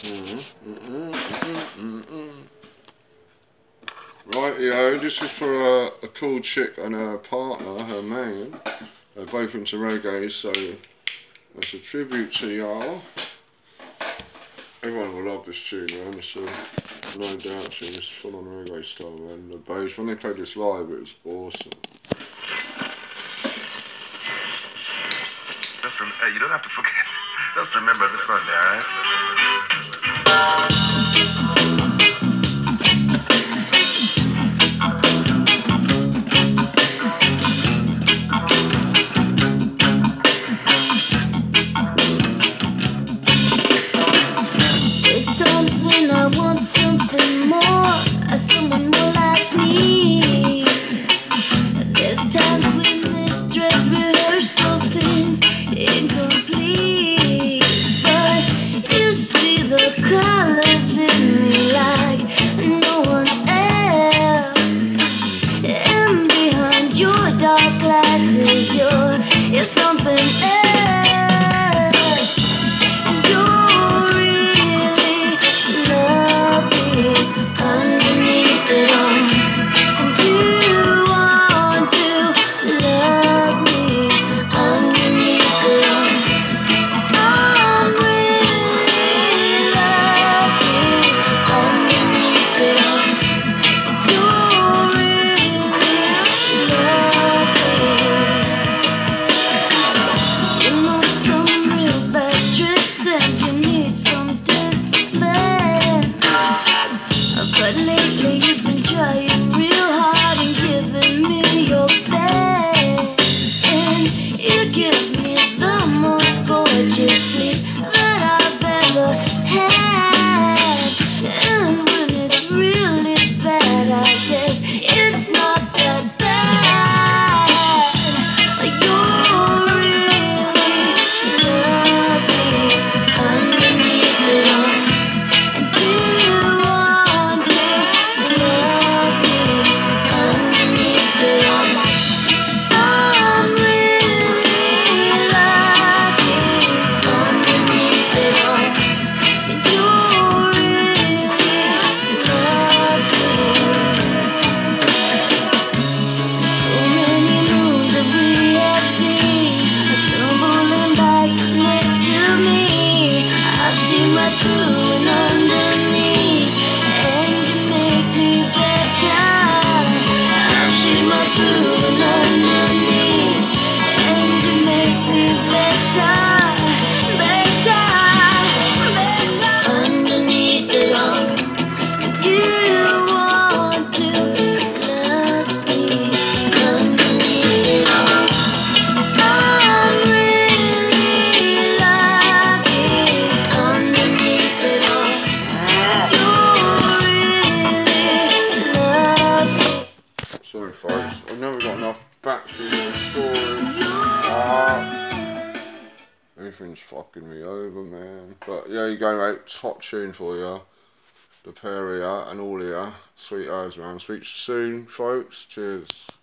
Rightio, this is for a cool chick and her partner, her man. They're both into reggae, so that's a tribute to y'all. Everyone will love this tune, man. It's a no doubt tune. It's full on reggae style, man. The bass, when they played this live, it was awesome. You don't have to forget. Just remember this one there, right? There's times when I want something more, someone more like me. There's times when this dress rehearsal seems incomplete, but you see the colors in me like no one else. And behind your dark glasses, you're something else. But lately you've been trying real hard and giving me your best, and you give me the most gorgeous sleep that I've ever had. And when it's really bad, I guess it's not that bad. You're really lovely underneath it all. Sorry folks, I've never got enough battery in the storage. Everything's fucking me over, man. But yeah, you go, mate. Top tune for you. The pair of you and all of you. Sweet eyes, man. Speak soon, folks. Cheers.